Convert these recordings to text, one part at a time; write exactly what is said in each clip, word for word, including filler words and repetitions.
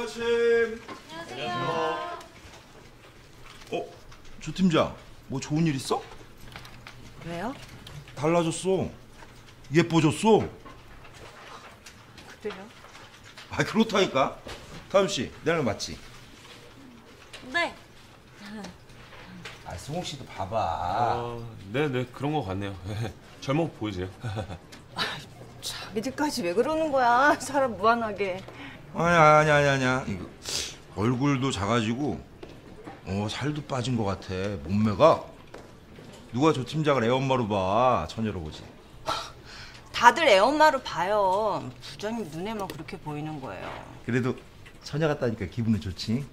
아침. 안녕하세요. 어? 조 팀장, 뭐 좋은 일 있어? 왜요? 달라졌어. 예뻐졌어. 그래요? 아, 그렇다니까. 다음 씨, 내 말 맞지? 네. 아, 승욱 씨도 봐봐. 아, 네네 그런 거 같네요. 젊어 보이세요. 자기들까지 왜 그러는 거야? 사람 무한하게. 아니 아니 아니 아니야. 이거 얼굴도 작아지고, 어 살도 빠진 것 같아. 몸매가. 누가 조 팀장을 애엄마로 봐? 처녀로 보지. 다들 애엄마로 봐요. 부장님 눈에만 그렇게 보이는 거예요. 그래도 처녀 같다니까 기분은 좋지.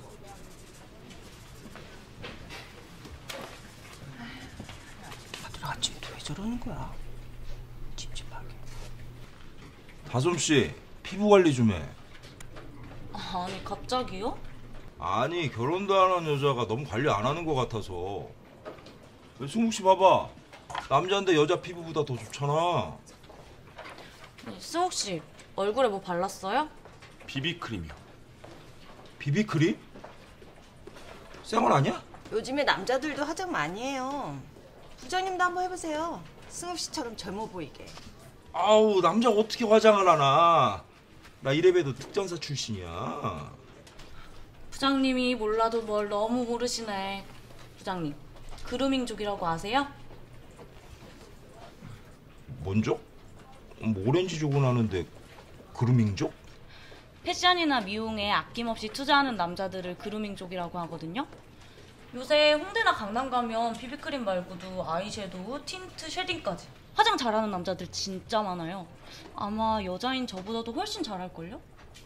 다들 아침부터 왜 저러는 거야? 찝찝하게. 다솜 씨, 피부 관리 좀 해. 아니 갑자기요? 아니, 결혼도 안 한 여자가 너무 관리 안 하는 것 같아서. 승국 씨 봐봐. 남자인데 여자 피부보다 더 좋잖아. 승욱 씨 얼굴에 뭐 발랐어요? 비비크림이요. 비비크림? 생얼 아니야? 요즘에 남자들도 화장 많이 해요. 부장님도 한번 해보세요. 승욱 씨처럼 젊어 보이게. 아우, 남자가 어떻게 화장을 하나. 나 이래봬도 특전사 출신이야. 부장님이 몰라도 뭘 너무 모르시네. 부장님 그루밍족이라고 아세요? 뭔족? 뭐 오렌지족은 하는데 그루밍족? 패션이나 미용에 아낌없이 투자하는 남자들을 그루밍족이라고 하거든요. 요새 홍대나 강남 가면 비비크림 말고도 아이섀도우, 틴트, 쉐딩까지 화장 잘하는 남자들 진짜 많아요. 아마 여자인 저보다도 훨씬 잘할걸요?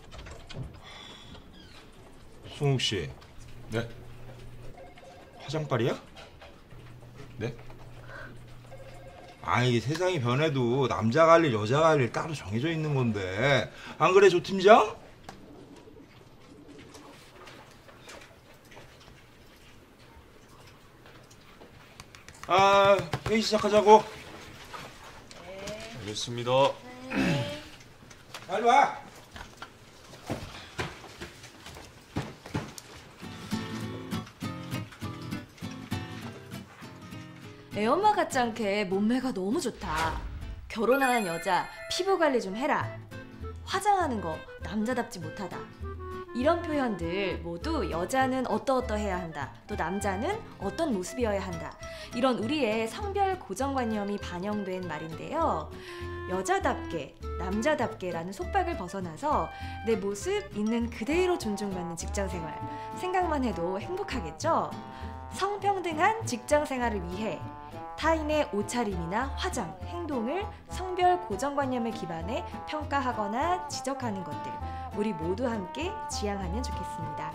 승욱 씨, 네? 화장빨이야? 네? 아, 이게 세상이 변해도 남자가 할 일, 여자가 할 일 따로 정해져 있는 건데. 안 그래, 조 팀장? 아, 회의 시작하자고. 알겠습니다. 빨리 와. 애엄마 같지 않게 몸매가 너무 좋다. 결혼한 여자 피부 관리 좀 해라. 화장하는 거 남자답지 못하다. 이런 표현들 모두 여자는 어떠어떠해야 한다. 또 남자는 어떤 모습이어야 한다. 이런 우리의 성별 고정관념이 반영된 말인데요. 여자답게, 남자답게라는 속박을 벗어나서 내 모습 있는 그대로 존중받는 직장생활. 생각만 해도 행복하겠죠? 성평등한 직장생활을 위해 타인의 옷차림이나 화장, 행동을 성별 고정관념에 기반해 평가하거나 지적하는 것들, 우리 모두 함께 지향하면 좋겠습니다.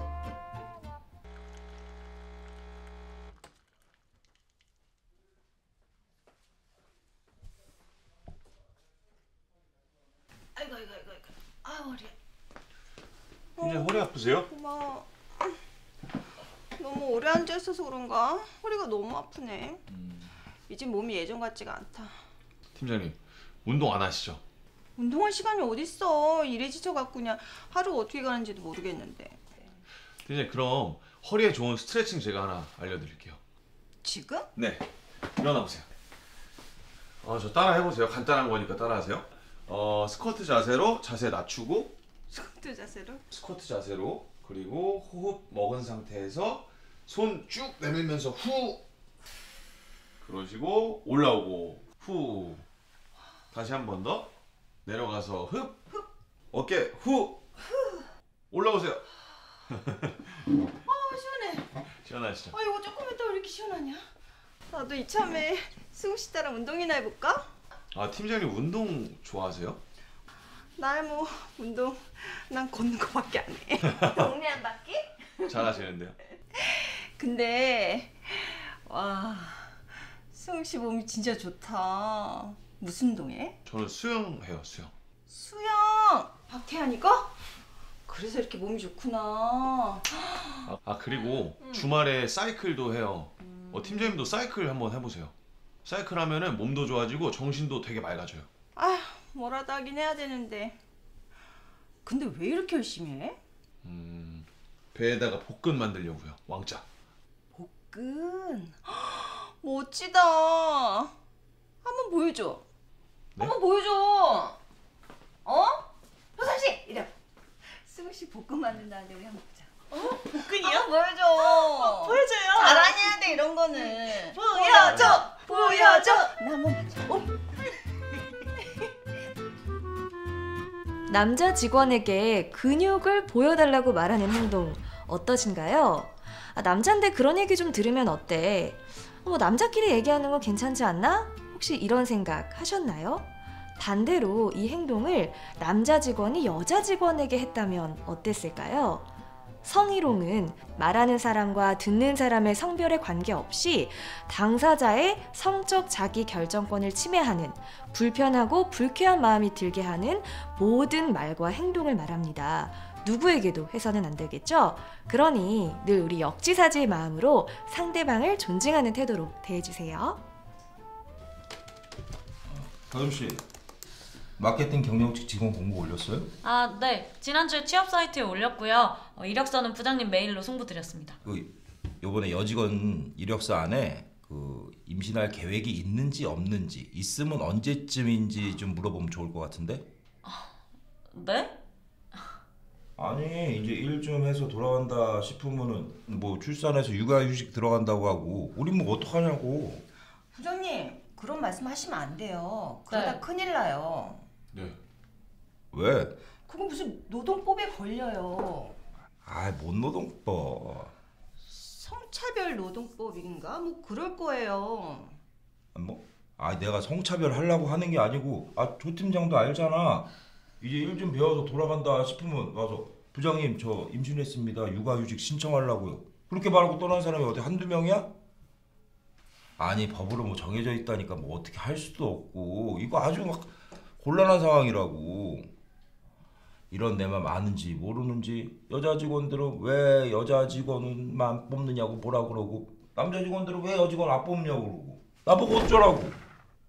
아이고 아이고 아이고 아이고. 아 허리. 이제 허리 아프세요? 고마워. 너무 오래 앉아 있어서 그런가? 허리가 너무 아프네. 음. 이제 몸이 예전 같지가 않다. 팀장님 운동 안 하시죠? 운동할 시간이 어딨어. 일에 지쳐갖고 그냥 하루 어떻게 가는지도 모르겠는데. 팀장님 그럼 허리에 좋은 스트레칭 제가 하나 알려드릴게요. 지금? 네. 일어나 보세요. 어, 저 따라 해보세요. 간단한 거니까 따라하세요. 어, 스쿼트 자세로 자세 낮추고 스쿼트 자세로? 스쿼트 자세로 그리고 호흡 먹은 상태에서 손 쭉 내밀면서 후 그러시고 올라오고 후 다시 한 번 더 내려가서 흡 어깨 후 올라오세요. 아 시원해. 시원하시죠? 아 이거 조금 했다 왜 이렇게 시원하냐? 나도 이참에 승우 씨 따라 운동이나 해볼까? 아 팀장님 운동 좋아하세요? 나 뭐 운동 난 걷는 거밖에 안 해. 동네 한 바퀴? 잘하시는데요? 근데 와 승우 씨 몸이 진짜 좋다. 무슨 운동해? 저는 수영해요 수영. 수영! 박태환이가? 그래서 이렇게 몸이 좋구나. 아, 아 그리고 음. 주말에 사이클도 해요. 음. 어, 팀장님도 사이클 한번 해보세요. 사이클 하면은 몸도 좋아지고 정신도 되게 맑아져요. 아 뭐라도 하긴 해야 되는데. 근데 왜 이렇게 열심히 해? 음, 배에다가 볶음 만들려고요. 왕자. 끈. 멋지다. 한번 보여줘. 네? 한번 보여줘. 어? 효선 씨, 이리 와. 수국 씨 볶음 만든다는데 우리 한번 보자. 어? 볶음이요? 한번 보여줘. 보여줘요. 잘하냐 돼 이런 거는. 보여줘. 보여줘. 나 한번 보자. 어? 남자 직원에게 근육을 보여달라고 말하는 행동 어떠신가요? 아, 남잔데 그런 얘기 좀 들으면 어때? 뭐 남자끼리 얘기하는 거 괜찮지 않나? 혹시 이런 생각 하셨나요? 반대로 이 행동을 남자 직원이 여자 직원에게 했다면 어땠을까요? 성희롱은 말하는 사람과 듣는 사람의 성별에 관계없이 당사자의 성적 자기 결정권을 침해하는 불편하고 불쾌한 마음이 들게 하는 모든 말과 행동을 말합니다. 누구에게도 해서는 안 되겠죠? 그러니 늘 우리 역지사지의 마음으로 상대방을 존중하는 태도로 대해주세요. 다솜 씨, 마케팅 경영직 직원 공고 올렸어요? 아, 네. 지난주에 취업 사이트에 올렸고요. 어, 이력서는 부장님 메일로 송부드렸습니다. 그 요번에 여직원 이력서 안에 그 임신할 계획이 있는지 없는지, 있으면 언제쯤인지 좀 물어보면 좋을 것 같은데? 네? 아니 이제 일 좀 해서 돌아간다 싶으면은 뭐 출산해서 육아휴직 들어간다고 하고 우린 뭐 어떡하냐고. 부장님, 그런 말씀 하시면 안 돼요. 그러다 네. 큰일 나요. 네. 왜? 그건 무슨 노동법에 걸려요. 아이 뭔 노동법. 성차별 노동법인가? 뭐 그럴 거예요. 뭐? 아 내가 성차별 하려고 하는 게 아니고 아 조 팀장도 알잖아. 이제 일 좀 배워서 돌아간다 싶으면 와서 부장님 저 임신했습니다. 육아휴직 신청하려고요. 그렇게 말하고 떠난 사람이 어디 한두 명이야? 아니 법으로 뭐 정해져 있다니까 뭐 어떻게 할 수도 없고 이거 아주 막 곤란한 상황이라고. 이런 내 맘 아는지 모르는지 여자 직원들은 왜 여자 직원만 뽑느냐고 뭐라 그러고 남자 직원들은 왜 여직원 안 뽑냐고 그러고 나보고 어쩌라고.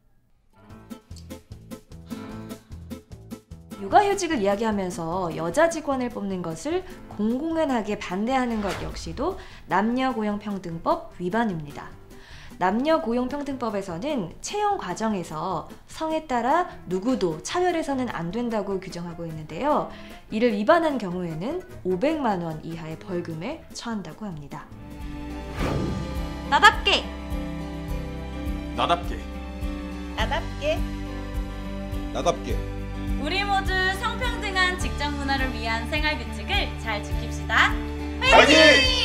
육아휴직을 이야기하면서 여자 직원을 뽑는 것을 공공연하게 반대하는 것 역시도 남녀고용평등법 위반입니다. 남녀고용평등법에서는 채용 과정에서 성에 따라 누구도 차별해서는 안 된다고 규정하고 있는데요. 이를 위반한 경우에는 오백만 원 이하의 벌금에 처한다고 합니다. 나답게! 나답게. 나답게. 나답게. 우리 모두 성평등한 직장 문화를 위한 생활 규칙을 잘 지킵시다. 파이팅!